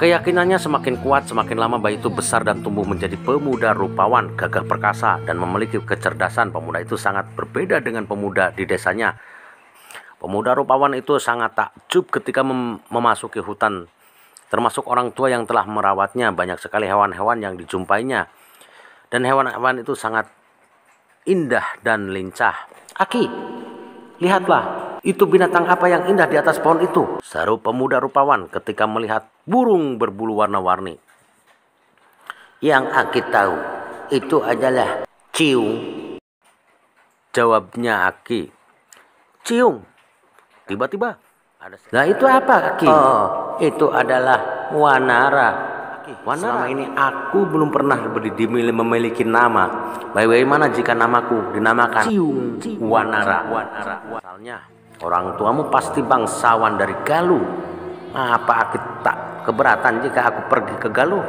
Keyakinannya semakin kuat semakin lama bayi itu besar dan tumbuh menjadi pemuda rupawan, gagah perkasa, dan memiliki kecerdasan. Pemuda itu sangat berbeda dengan pemuda di desanya. Pemuda rupawan itu sangat takjub ketika memasuki hutan, termasuk orang tua yang telah merawatnya. Banyak sekali hewan-hewan yang dijumpainya, dan hewan-hewan itu sangat indah dan lincah. "Aki, lihatlah, itu binatang apa yang indah di atas pohon itu?" seru pemuda rupawan ketika melihat burung berbulu warna-warni. "Yang Aki tahu, itu adalah ciung," jawabnya Aki. "Ciung?" Tiba-tiba "Nah itu apa, Aki?" "Oh, itu adalah wanara." Selama ini aku belum pernah memiliki nama. Bagaimana jika namaku dinamakan Ciung Wanara? Asalnya orang tuamu pasti bangsawan dari Galuh. Apa aku tak keberatan jika aku pergi ke Galuh?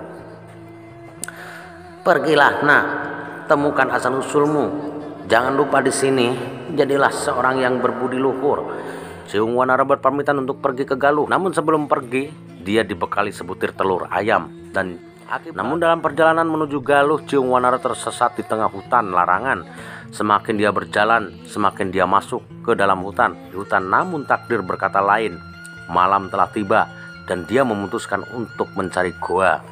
"Pergilah nak, temukan asal usulmu. Jangan lupa di sini jadilah seorang yang berbudi luhur." Ciung Wanara berpamitan untuk pergi ke Galuh. Namun sebelum pergi, dia dibekali sebutir telur ayam. Namun dalam perjalanan menuju Galuh, Ciung Wanara tersesat di tengah hutan larangan. Semakin dia berjalan, semakin dia masuk ke dalam hutan. Di hutan, namun takdir berkata lain. Malam telah tiba dan dia memutuskan untuk mencari goa.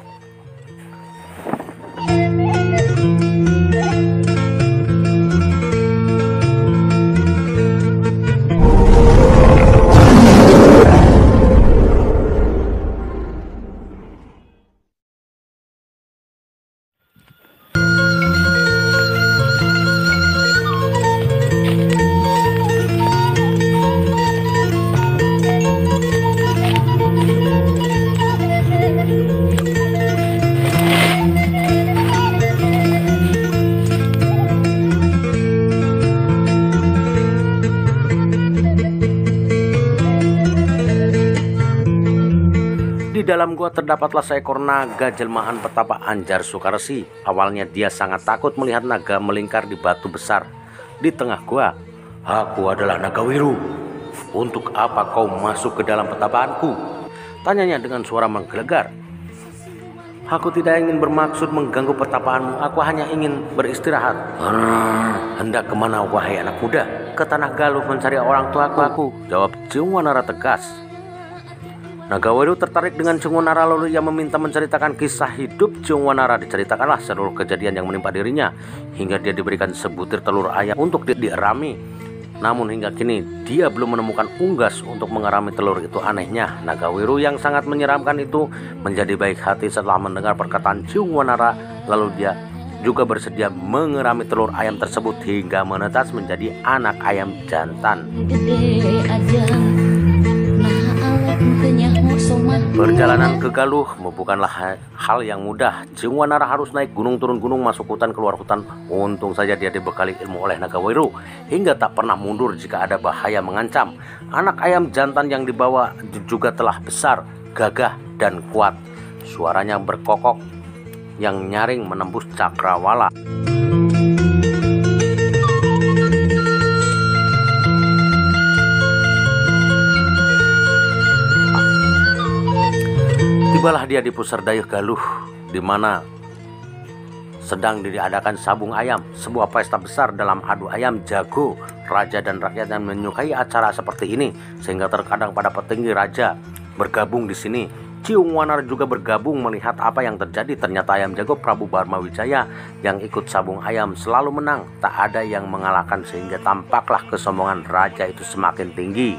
Di dalam gua terdapatlah seekor naga jelmaan petapa Anjar Sukaresi. Awalnya dia sangat takut melihat naga melingkar di batu besar di tengah gua. "Aku adalah naga Wiru. Untuk apa kau masuk ke dalam petapaanku?" tanyanya dengan suara menggelegar. "Aku tidak ingin bermaksud mengganggu petapaanmu. Aku hanya ingin beristirahat." "Hendak kemana wahai anak muda?" "Ke Tanah Galuh mencari orang tuaku," jawab Ciung Wanara tegas. Naga Wiru tertarik dengan Ciung Wanara, lalu ia meminta menceritakan kisah hidup Ciung Wanara. Diceritakanlah seluruh kejadian yang menimpa dirinya, hingga dia diberikan sebutir telur ayam untuk dierami. Namun hingga kini dia belum menemukan unggas untuk mengerami telur itu. Anehnya, Naga Wiru yang sangat menyeramkan itu menjadi baik hati setelah mendengar perkataan Ciung Wanara. Lalu dia juga bersedia mengerami telur ayam tersebut hingga menetas menjadi anak ayam jantan. Perjalanan ke Galuh bukanlah hal yang mudah. Ciung Wanara harus naik gunung turun gunung, masuk hutan keluar hutan. Untung saja dia dibekali ilmu oleh Naga Wiru hingga tak pernah mundur jika ada bahaya mengancam. Anak ayam jantan yang dibawa juga telah besar, gagah dan kuat. Suaranya berkokok yang nyaring menembus cakrawala. Tibalah dia di pusar Dayuh Galuh, di mana sedang diadakan sabung ayam, sebuah pesta besar dalam adu ayam jago. Raja dan rakyat yang menyukai acara seperti ini, sehingga terkadang pada petinggi raja bergabung di sini. Ciung Wanara juga bergabung melihat apa yang terjadi. Ternyata ayam jago Prabu Barmawijaya yang ikut sabung ayam selalu menang, tak ada yang mengalahkan, sehingga tampaklah kesombongan raja itu semakin tinggi.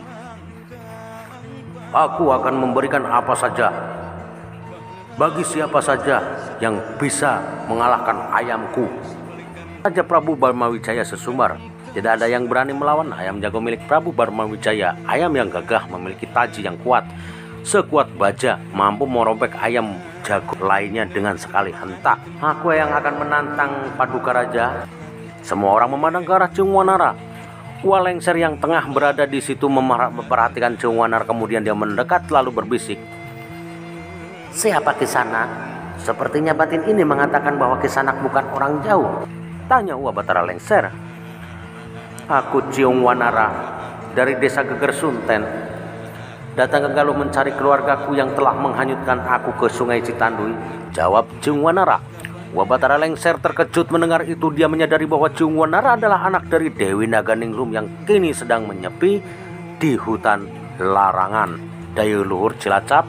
"Aku akan memberikan apa saja bagi siapa saja yang bisa mengalahkan ayamku." Raja Prabu Barmawijaya sesumbar. Tidak ada yang berani melawan ayam jago milik Prabu Barmawijaya. Ayam yang gagah memiliki taji yang kuat, sekuat baja, mampu merobek ayam jago lainnya dengan sekali hentak. "Aku yang akan menantang Paduka Raja." Semua orang memandang ke arah Ciung Wanara. Walengser yang tengah berada di situ memperhatikan Ciung Wanara, kemudian dia mendekat lalu berbisik. "Siapa Kisanak? Sepertinya batin ini mengatakan bahwa Kisanak bukan orang jauh," tanya Uwa Batara Lengser. "Aku Ciung Wanara dari desa Geger Sunten. Datang ke Galuh mencari keluargaku yang telah menghanyutkan aku ke sungai Citandui, jawab Jung Wanara. Wabatara lengser terkejut mendengar itu. Dia menyadari bahwa Jung Wanara adalah anak dari Dewi Naganingrum yang kini sedang menyepi di hutan larangan Dayu Luhur Cilacap.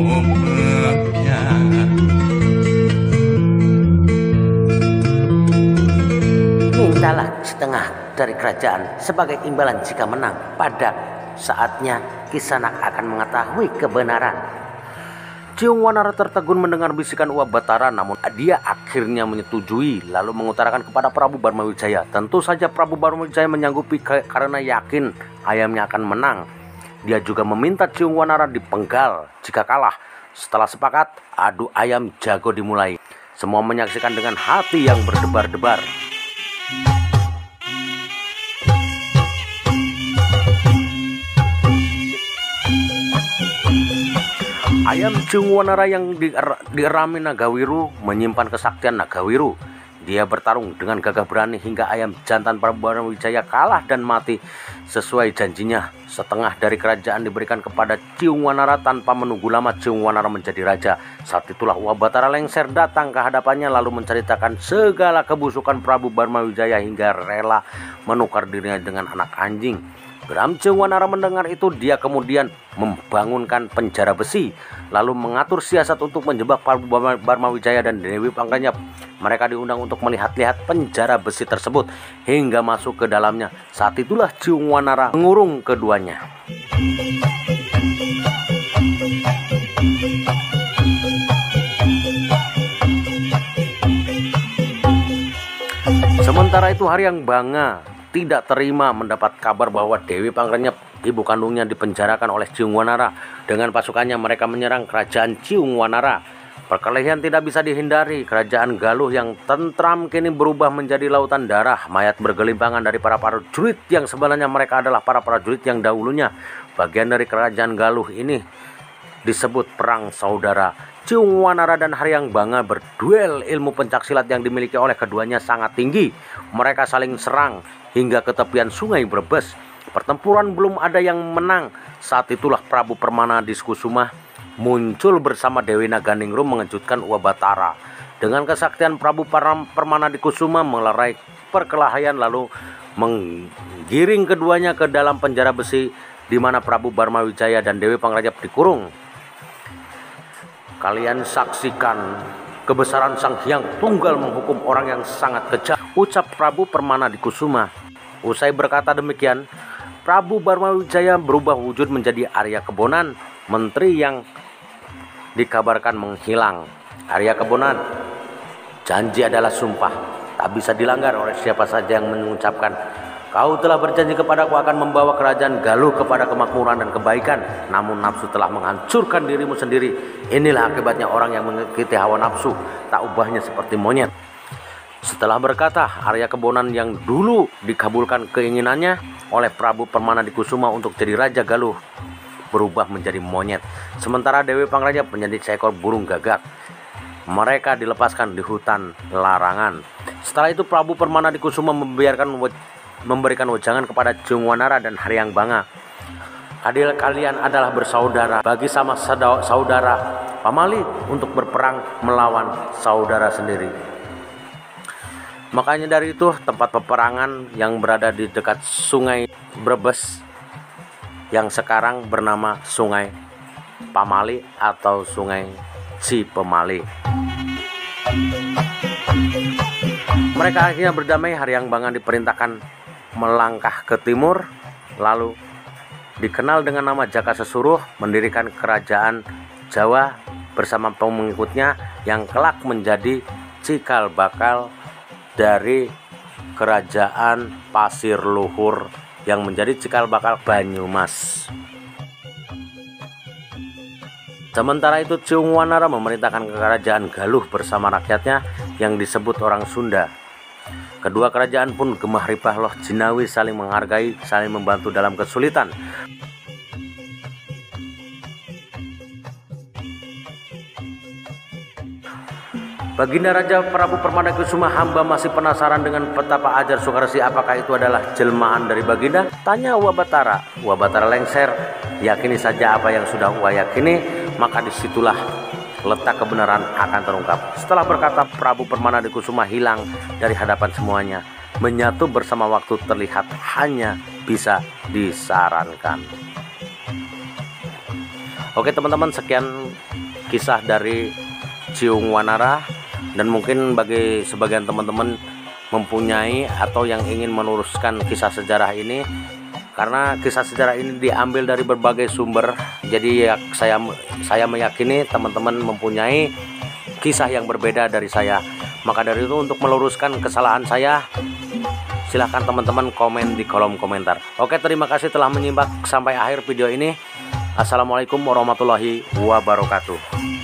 Mintalah setengah dari kerajaan sebagai imbalan jika menang. Pada saatnya Kisanak akan mengetahui kebenaran. Jung Wanara tertegun mendengar bisikan Wabatara, namun dia akhirnya menyetujui lalu mengutarakan kepada Prabu Barmawijaya. Tentu saja Prabu Barmawijaya menyanggupi karena yakin ayamnya akan menang. Dia juga meminta Jung Wanara dipenggal jika kalah. Setelah sepakat, adu ayam jago dimulai. Semua menyaksikan dengan hati yang berdebar-debar. Ayam Jung Wanara yang dirami Nagawiru menyimpan kesaktian Nagawiru. Dia bertarung dengan gagah berani hingga ayam jantan Prabu Barmawijaya kalah dan mati. Sesuai janjinya, setengah dari kerajaan diberikan kepada Jung Wanara. Tanpa menunggu lama Jung Wanara menjadi raja. Saat itulah Wabatara lengser datang ke hadapannya lalu menceritakan segala kebusukan Prabu Barmawijaya hingga rela menukar dirinya dengan anak anjing. Geram Jung Wanara mendengar itu. Dia kemudian membangunkan penjara besi lalu mengatur siasat untuk menjebak Prabu Barmawijaya dan Dewi Pangkanyap. Mereka diundang untuk melihat-lihat penjara besi tersebut hingga masuk ke dalamnya. Saat itulah Jung Wanara mengurung keduanya. Sementara itu Haryang Banga tidak terima mendapat kabar bahwa Dewi Pangkanyap, ibu kandungnya, dipenjarakan oleh Jung Wanara. Dengan pasukannya mereka menyerang kerajaan Jung Wanara. Perkelahian tidak bisa dihindari. Kerajaan Galuh yang tentram kini berubah menjadi lautan darah. Mayat bergelimpangan dari para prajurit yang sebenarnya mereka adalah para prajurit yang dahulunya bagian dari kerajaan Galuh ini disebut perang saudara. Jung Wanara dan Haryang Banga berduel. Ilmu pencaksilat yang dimiliki oleh keduanya sangat tinggi. Mereka saling serang hingga ke tepian sungai Brebes. Pertempuran belum ada yang menang. Saat itulah Prabu Permana Diskusuma muncul bersama Dewi Naganingrum mengejutkan Wabatara. Dengan kesaktian Prabu Permana Diskusuma melerai perkelahian lalu menggiring keduanya ke dalam penjara besi di mana Prabu Barmawijaya dan Dewi Pangkanyap dikurung. Kalian saksikan kebesaran Sang Hyang Tunggal menghukum orang yang sangat kejam, ucap Prabu Permana Diskusuma. Usai berkata demikian, Prabu Barmawijaya berubah wujud menjadi Arya Kebonan, menteri yang dikabarkan menghilang. Arya Kebonan, janji adalah sumpah, tak bisa dilanggar oleh siapa saja yang mengucapkan. Kau telah berjanji kepadaku akan membawa kerajaan Galuh kepada kemakmuran dan kebaikan. Namun nafsu telah menghancurkan dirimu sendiri. Inilah akibatnya orang yang mengikuti hawa nafsu, tak ubahnya seperti monyet. Setelah berkata, Arya Kebonan yang dulu dikabulkan keinginannya oleh Prabu Permana Diskusuma untuk jadi Raja Galuh berubah menjadi monyet. Sementara Dewi Pangkanyap menjadi seekor burung gagak. Mereka dilepaskan di hutan larangan. Setelah itu Prabu Permana Diskusuma memberikan wejangan kepada Jung Wanara dan Haryang Banga. Adil kalian adalah bersaudara. Bagi sama saudara pamali untuk berperang melawan saudara sendiri. Makanya dari itu tempat peperangan yang berada di dekat sungai Brebes yang sekarang bernama Sungai Pamali atau Sungai Cipemali. Mereka akhirnya berdamai. Haryang Banga diperintahkan melangkah ke timur, lalu dikenal dengan nama Jaka Sesuruh, mendirikan kerajaan Jawa bersama pengikutnya yang kelak menjadi cikal bakal dari kerajaan Pasir Luhur yang menjadi cikal bakal Banyumas. Sementara itu Jung Wanara memerintahkan kerajaan Galuh bersama rakyatnya yang disebut orang Sunda. Kedua kerajaan pun gemah ripah loh jinawi, saling menghargai, saling membantu dalam kesulitan. Baginda Raja Prabu Permadakusuma, hamba masih penasaran dengan petapa ajar Soekarsi. Apakah itu adalah jelmaan dari Baginda? Tanya Wabatara. Wabatara lengser. Yakini saja apa yang sudah Wa yakini, maka disitulah letak kebenaran akan terungkap. Setelah berkata, Prabu Permadakusuma hilang dari hadapan semuanya. Menyatu bersama waktu terlihat hanya bisa disarankan. Oke teman-teman, sekian kisah dari Ciung Wanara. Dan mungkin bagi sebagian teman-teman mempunyai atau yang ingin meneruskan kisah sejarah ini, karena kisah sejarah ini diambil dari berbagai sumber, jadi ya saya meyakini teman-teman mempunyai kisah yang berbeda dari saya. Maka dari itu, untuk meluruskan kesalahan saya, silahkan teman-teman komen di kolom komentar. Oke, terima kasih telah menyimak sampai akhir video ini. Assalamualaikum warahmatullahi wabarakatuh.